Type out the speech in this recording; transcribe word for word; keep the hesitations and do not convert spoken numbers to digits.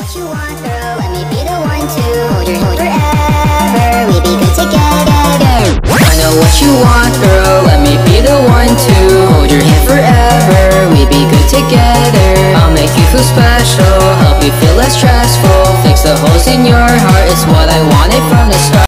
what you want, girl, let me be the one to hold your hand forever, we be good together. I know what you want, girl, let me be the one to hold your hand forever, we be good together. I'll make you feel special, help you feel less stressful, fix the holes in your heart, it's what I wanted from the start.